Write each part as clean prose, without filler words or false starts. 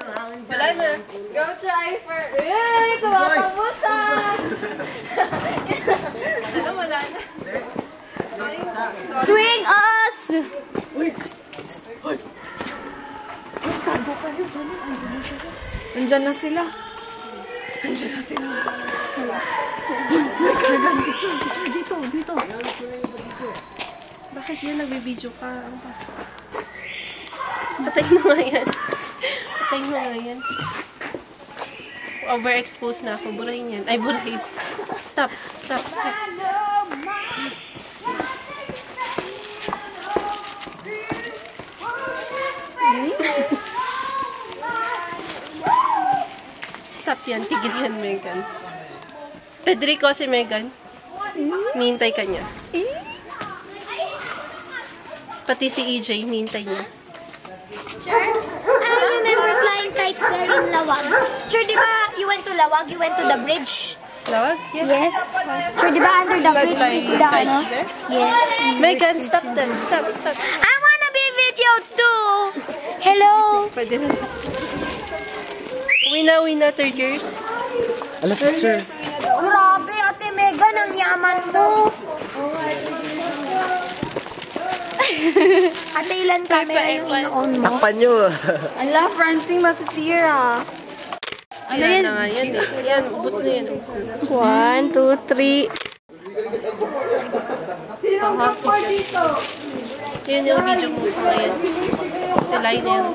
Wala na. Go to Ifer. Yay! Tumapabusan! Wala na. Swing us! Nandyan na sila. Dito. Bakit yan? Nagbibideo ka? Ano ba? Patay mo nga yan. Patay mo nga yan. Overexposed na ako. Burahin yan. Ay, burahin. Stop. Stop yan. Tigil yan, Megan. Pedrico, si Megan. Nihintay ka niya. Pati si EJ, nihintay niya. I remember flying kites there in Lawag. Sure, di ba you went to Lawag? You went to the bridge? Lawag? Yes. Yes. Sure, di ba under the bridge? Flying It's the, kites ano? there? Yes. Megan, stop them. Stop. I wanna be videoed too! Hello! Pwede na siya. Uwi na, third years. Alam, picture. Grabe, Ate Megan, ang yaman mo! Ate, ilan camera yung ino-own mo? Takpan nyo. Ala, Francine, masisira. Sira na nga yan eh. Yan, ubos na yan. 1, 2, 3. Yan yung video mo pa ngayon. Si Lionel.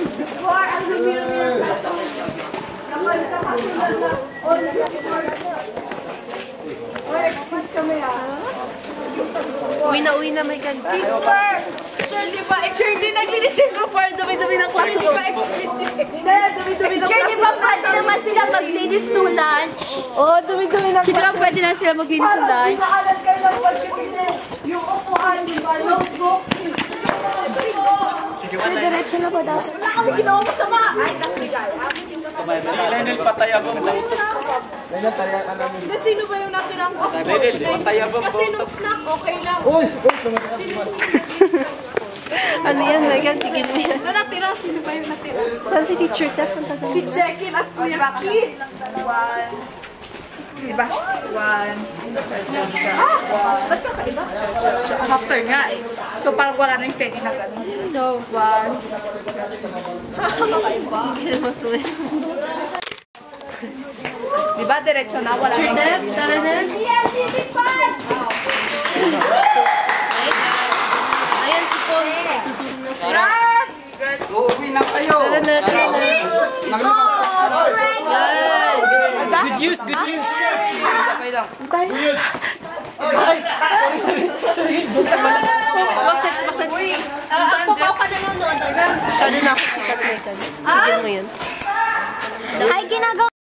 Uwi na, Megan. Sure, di ba? Sure, di naglilisin ko for dumi-dumi ng class. Sure, di ba pwede naman sila maglinis to lunch? Oh, dumi-dumi ng class. Sure, pwede na sila maglinis to lunch. Yung upuan, yung notebook. Sige, Sure, diretso na ba dapat? Wala kami ginawa masama. Ay, nakligay. si Lenel patayabang mo. Lenel, tarihan ka namin. Kasi sino ba yung natirang ko? Lenel, patayabang mo. Kasi nung snack, okay lang. Uy! Ano yan, Megan? Tigil mo yan. Ano natira? Sino ba yung natira? Saan si teacher Tess? Punta ka. Si Jekyll at Kuya Kid. One. Diba? One. Ba't kakaiba? After nga eh. So parang wala na yung steady na gano'n. So, one. Kakaiba. Hindi naman suwi. Diba? Diretso na. Wala Teacher na Tess, tara na. Ayan si Paul. Uuwi na kayo. Tara na. Good news. Bakit? Ako ka nanonood. Masyado na ako sikat, Megan. Tigil mo yan. Ay, ginagawa